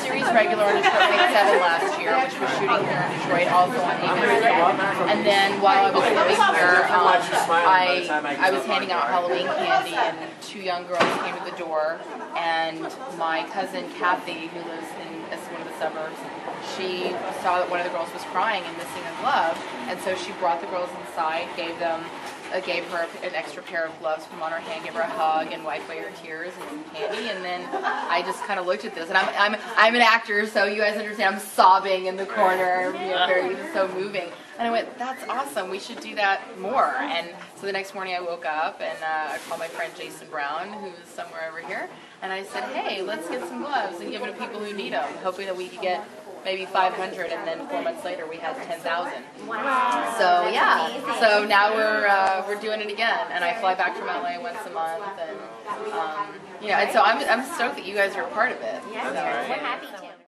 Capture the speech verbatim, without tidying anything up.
series regular on Detroit Made seven last year, which was shooting here in Detroit, also on Erin Cummings. And then while I was living here, um, I, I was handing out Halloween candy, and two young girls came to the door, and my cousin Kathy, who lives in one of the suburbs, she saw that one of the girls was crying and missing a glove, and so she brought the girls inside, gave them, uh, gave her an extra pair of gloves, put them on her hand, gave her a hug, and wiped away her tears and some candy. And then I just kind of looked at this, and I'm I'm I'm an actor, so you guys understand. I'm sobbing in the corner, you know, very so moving. And I went, that's awesome. We should do that more. And so the next morning I woke up and uh, I called my friend Jason Brown, who's somewhere over here, and I said, hey, let's get some gloves and give them to people who need them, hoping that we could get maybe five hundred, and then four months later we had ten thousand. Wow. So yeah, so now we're uh, we're doing it again, and I fly back from L A once a month, and um, you know, and so I'm I'm stoked that you guys are a part of it. Yeah, so, we're happy to.